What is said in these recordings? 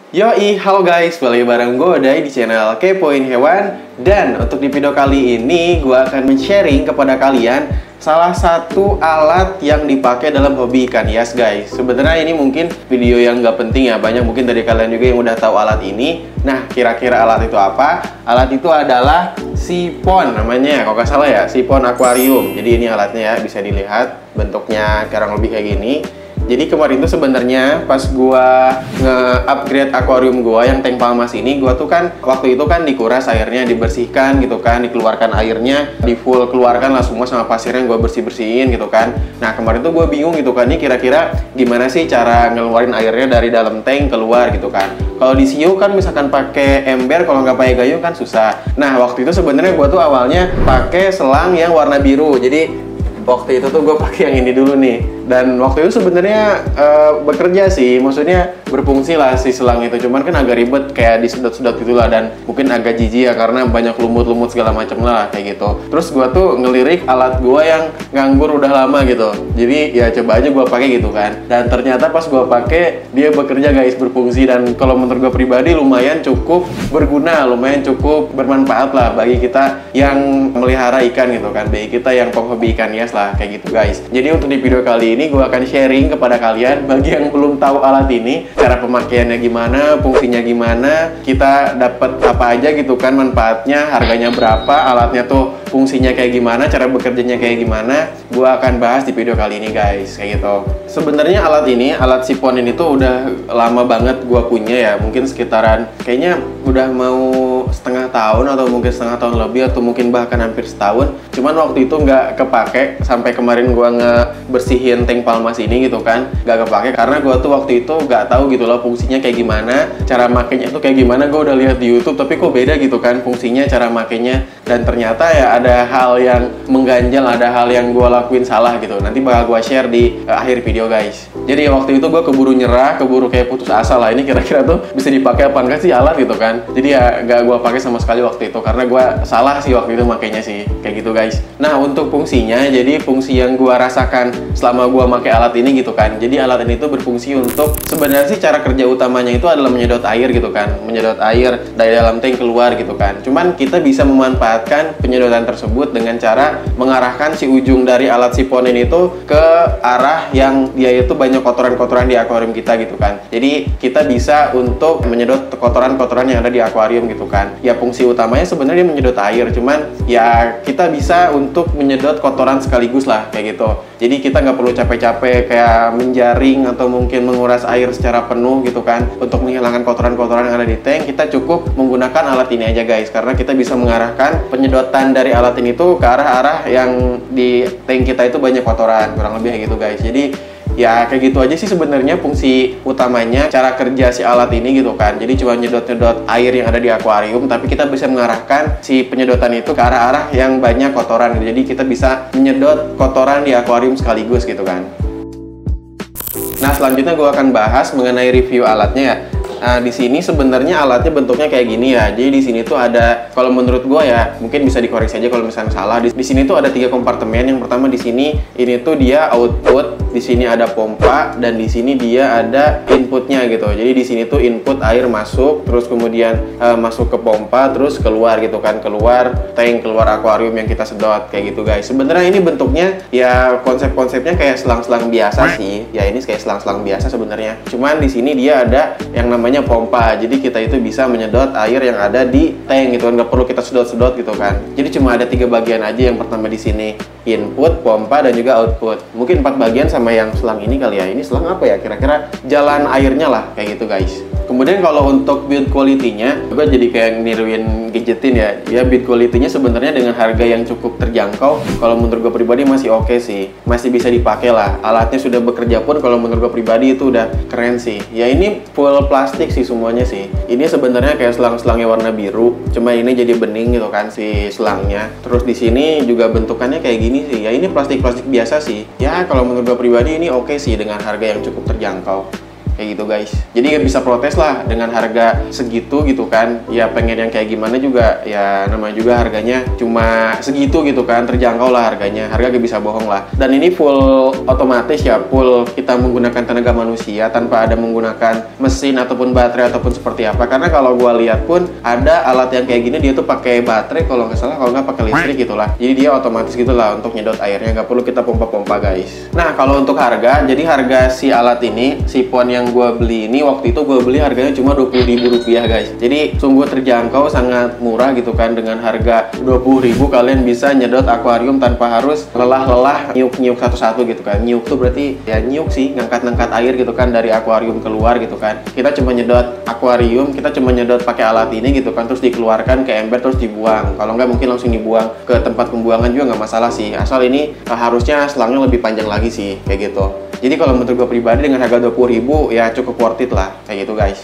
Yoi, halo guys, balik bareng gue Odai di channel Kepoin Hewan. Dan untuk di video kali ini gue akan men-sharing kepada kalian salah satu alat yang dipakai dalam hobi ikan hias guys. Sebenarnya ini mungkin video yang nggak penting ya, banyak mungkin dari kalian juga yang udah tahu alat ini. Nah, kira-kira alat itu apa? Alat itu adalah sipon namanya, kalau nggak salah ya, sipon akuarium. Jadi ini alatnya ya, bisa dilihat bentuknya kurang lebih kayak gini. Jadi kemarin tuh sebenarnya pas gua nge-upgrade akuarium gua yang tank palmas ini, gua tuh kan waktu itu kan dikuras airnya, dibersihkan gitu kan, dikeluarkan airnya, di full keluarkan lah semua sama pasirnya gua bersih-bersihin gitu kan. Nah, kemarin tuh gua bingung gitu kan, nih kira-kira gimana sih cara ngeluarin airnya dari dalam tank keluar gitu kan. Kalau di siu kan misalkan pakai ember, kalau nggak pakai gayung kan susah. Nah, waktu itu sebenarnya gua tuh awalnya pakai selang yang warna biru. Jadi waktu itu tuh gue pakai yang ini dulu nih, dan waktu itu sebenarnya bekerja sih, maksudnya berfungsi lah si selang itu, cuman kan agak ribet kayak disedot-sedot gitulah, dan mungkin agak jijik ya karena banyak lumut-lumut segala macam lah kayak gitu. Terus gue tuh ngelirik alat gue yang nganggur udah lama gitu, jadi ya coba aja gue pakai gitu kan, dan ternyata pas gue pakai dia bekerja guys, berfungsi, dan kalau menurut gue pribadi lumayan cukup berguna, lumayan cukup bermanfaat lah bagi kita yang melihara ikan gitu kan, bagi kita yang penghobi ikan hias lah kayak gitu guys. Jadi untuk di video kali ini gue akan sharing kepada kalian, bagi yang belum tahu alat ini, cara pemakaiannya gimana, fungsinya gimana, kita dapat apa aja gitu kan, manfaatnya, harganya berapa, alatnya tuh fungsinya kayak gimana, cara bekerjanya kayak gimana, gue akan bahas di video kali ini guys, kayak gitu. Sebenarnya alat ini, alat sipon ini tuh udah lama banget gue punya ya, mungkin sekitaran kayaknya udah mau setengah tahun atau mungkin setengah tahun lebih, atau mungkin bahkan hampir setahun. Cuman waktu itu nggak kepake sampai kemarin gua ngebersihin tank palmas ini gitu kan, nggak kepake karena gua tuh waktu itu nggak tahu gitu loh fungsinya kayak gimana, cara makainya tuh kayak gimana. Gua udah lihat di YouTube tapi kok beda gitu kan fungsinya, cara makainya, dan ternyata ya ada hal yang mengganjal, ada hal yang gua lakuin salah gitu. Nanti bakal gua share di akhir video guys. Jadi waktu itu gua keburu nyerah, keburu kayak putus asa lah, ini kira-kira tuh bisa dipakai apa enggak sih alat gitu kan. Jadi ya nggak gua pakai sama sekali waktu itu karena gua salah sih waktu itu makainya sih, kayak gitu guys. Nah, untuk fungsinya, jadi fungsi yang gua rasakan selama gua pakai alat ini gitu kan, jadi alat ini tuh berfungsi untuk, sebenarnya sih cara kerja utamanya itu adalah menyedot air gitu kan, menyedot air dari dalam tank keluar gitu kan. Cuman kita bisa memanfaatkan penyedotan tersebut dengan cara mengarahkan si ujung dari alat sipon ini tuh ke arah yang dia itu banyak kotoran-kotoran di akuarium kita gitu kan. Jadi kita bisa untuk menyedot kotoran-kotoran yang ada di akuarium gitu kan. Ya fungsi utamanya sebenarnya menyedot air, cuman ya kita bisa untuk menyedot kotoran sekaligus lah kayak gitu. Jadi kita nggak perlu capek-capek kayak menjaring atau mungkin menguras air secara penuh gitu kan untuk menghilangkan kotoran-kotoran yang ada di tank. Kita cukup menggunakan alat ini aja guys, karena kita bisa mengarahkan penyedotan dari alat ini tuh ke arah-arah yang di tank kita itu banyak kotoran, kurang lebih kayak gitu guys. Jadi ya kayak gitu aja sih sebenarnya fungsi utamanya, cara kerja si alat ini gitu kan. Jadi cuma nyedot-nyedot air yang ada di akuarium, tapi kita bisa mengarahkan si penyedotan itu ke arah-arah yang banyak kotoran gitu. Jadi kita bisa menyedot kotoran di akuarium sekaligus gitu kan. Nah, selanjutnya gue akan bahas mengenai review alatnya ya. Nah, di sini sebenarnya alatnya bentuknya kayak gini ya. Jadi di sini tuh ada, kalau menurut gua ya, mungkin bisa dikoreksi aja kalau misalnya salah. Di sini tuh ada 3 kompartemen. Yang pertama di sini, ini tuh dia output, di sini ada pompa, dan di sini dia ada inputnya gitu. Jadi di sini tuh input air masuk, terus kemudian masuk ke pompa, terus keluar gitu kan, keluar tank, keluar akuarium yang kita sedot kayak gitu guys. Sebenarnya ini bentuknya ya konsep-konsepnya kayak selang-selang biasa sih. Ya ini kayak selang-selang biasa sebenarnya. Cuman di sini dia ada yang namanya pompa, jadi kita itu bisa menyedot air yang ada di tank gitu kan, nggak perlu kita sedot-sedot gitu kan. Jadi cuma ada 3 bagian aja. Yang pertama di sini input, pompa, dan juga output. Mungkin 4 bagian sama yang selang ini kali ya. Ini selang apa ya? Kira-kira jalan airnya lah kayak gitu guys. Kemudian kalau untuk build quality-nya, gue jadi kayak niruin gadgetin ya. Ya build quality-nya sebenarnya dengan harga yang cukup terjangkau. Kalau menurut gue pribadi masih oke sih, masih bisa dipakai lah. Alatnya sudah bekerja pun kalau menurut gue pribadi itu udah keren sih. Ya ini full plastik sih semuanya sih. Ini sebenarnya kayak selang-selangnya warna biru, cuma ini jadi bening gitu kan si selangnya. Terus di sini juga bentukannya kayak gini sih. Ya ini plastik-plastik biasa sih. Ya kalau menurut gue pribadi ini oke sih dengan harga yang cukup terjangkau. kayak gitu guys. Jadi nggak bisa protes lah dengan harga segitu gitu kan. Ya pengen yang kayak gimana juga, ya namanya juga harganya cuma segitu gitu kan, terjangkau lah harganya. Harga gak bisa bohong lah. Dan ini full otomatis ya, full kita menggunakan tenaga manusia tanpa ada menggunakan mesin ataupun baterai ataupun seperti apa. Karena kalau gua lihat pun ada alat yang kayak gini dia tuh pakai baterai kalau nggak salah, kalau nggak pakai listrik gitulah. Jadi dia otomatis gitulah untuk nyedot airnya, nggak perlu kita pompa-pompa guys. Nah kalau untuk harga, jadi harga si alat ini, si pon yang gue beli ini, waktu itu gue beli harganya cuma Rp20.000 guys. Jadi sungguh terjangkau, sangat murah gitu kan. Dengan harga Rp20.000 kalian bisa nyedot akuarium tanpa harus lelah-lelah nyiuk-nyiuk satu-satu gitu kan. Nyiuk tuh berarti ya nyiuk sih, ngangkat-ngangkat air gitu kan dari akuarium keluar gitu kan. Kita cuma nyedot akuarium, kita cuma nyedot pakai alat ini gitu kan, terus dikeluarkan ke ember terus dibuang. Kalau nggak mungkin langsung dibuang ke tempat pembuangan juga nggak masalah sih, asal ini harusnya selangnya lebih panjang lagi sih kayak gitu. Jadi kalau menurut gue pribadi dengan harga Rp20.000 ya cukup worth it lah kayak gitu guys.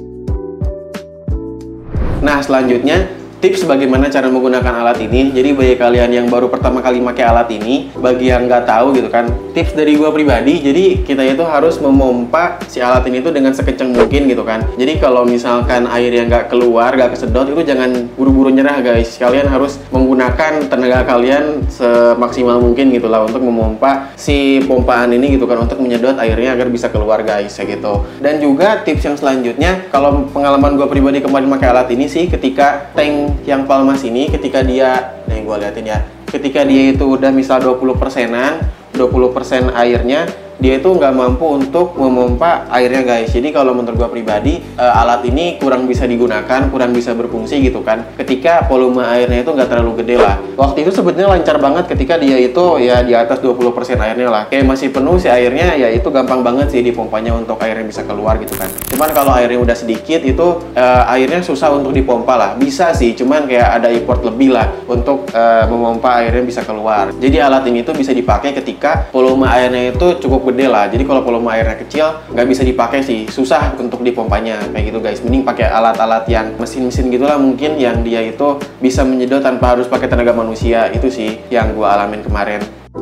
Nah selanjutnya tips bagaimana cara menggunakan alat ini. Jadi bagi kalian yang baru pertama kali pakai alat ini, bagi yang nggak tahu gitu kan, tips dari gua pribadi, jadi kita itu harus memompa si alat ini tuh dengan sekencang mungkin gitu kan. Jadi kalau misalkan air yang nggak keluar, nggak kesedot, itu jangan buru-buru nyerah guys. Kalian harus menggunakan tenaga kalian semaksimal mungkin gitulah untuk memompa si pompaan ini gitu kan, untuk menyedot airnya agar bisa keluar guys kayak gitu. Dan juga tips yang selanjutnya, kalau pengalaman gua pribadi kemarin pakai alat ini sih, ketika tank yang Palmas ini, ketika dia, nih gue liatin ya, ketika dia itu udah misal 20%-an, 20% airnya, dia itu nggak mampu untuk memompa airnya guys. Jadi kalau menurut gua pribadi, alat ini kurang bisa digunakan, kurang bisa berfungsi gitu kan, ketika volume airnya itu nggak terlalu gede lah. Waktu itu sebenarnya lancar banget ketika dia itu ya di atas 20% airnya lah, kayak masih penuh si airnya, ya itu gampang banget sih dipompanya untuk airnya bisa keluar gitu kan. Cuman kalau airnya udah sedikit itu airnya susah untuk dipompa lah. Bisa sih, cuman kayak ada effort lebih lah untuk memompa airnya bisa keluar. Jadi alat ini tuh bisa dipakai ketika volume airnya itu cukup gede lah. Jadi kalau volume airnya kecil nggak bisa dipakai sih, susah untuk dipompanya kayak gitu guys. Mending pakai alat-alat yang mesin-mesin gitulah mungkin, yang dia itu bisa menyedot tanpa harus pakai tenaga manusia. Itu sih yang gua alamin kemarin.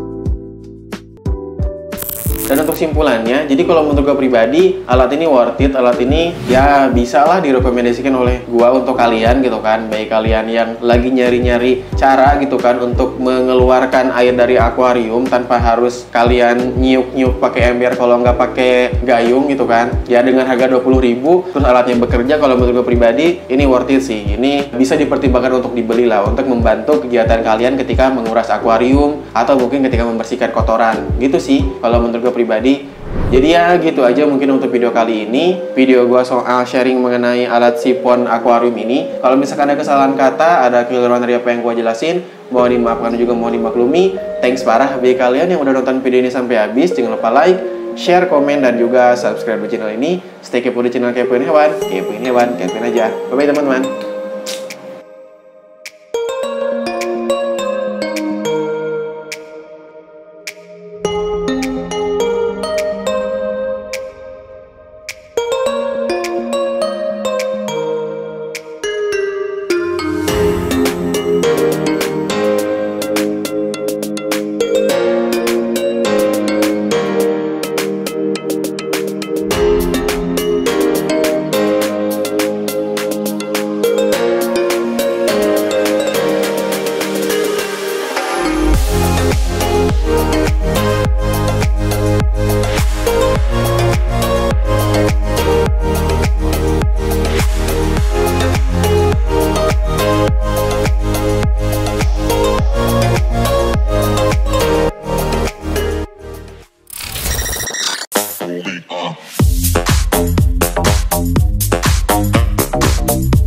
Dan untuk simpulannya, jadi kalau menurut gue pribadi, alat ini worth it, alat ini ya bisa lah direkomendasikan oleh gue untuk kalian gitu kan. Baik kalian yang lagi nyari-nyari cara gitu kan untuk mengeluarkan air dari akuarium tanpa harus kalian nyiuk-nyiuk pakai ember, kalau nggak pakai gayung gitu kan. Ya dengan harga Rp20.000, terus alatnya bekerja, kalau menurut gue pribadi, ini worth it sih. Ini bisa dipertimbangkan untuk dibeli lah, untuk membantu kegiatan kalian ketika menguras akuarium, atau mungkin ketika membersihkan kotoran. Gitu sih, kalau menurut gue pribadi. Jadi ya gitu aja mungkin untuk video kali ini. Video gua soal sharing mengenai alat sipon akuarium ini. Kalau misalkan ada kesalahan kata, ada keliruan dari apa yang gua jelasin, mohon dimaafkan juga mohon dimaklumi. Thanks parah bagi kalian yang udah nonton video ini sampai habis. Jangan lupa like, share, komen, dan juga subscribe di channel ini. Stay kepo di channel Kepoin Hewan. Kepoin Hewan, kepoin aja. Bye-bye teman-teman. Holy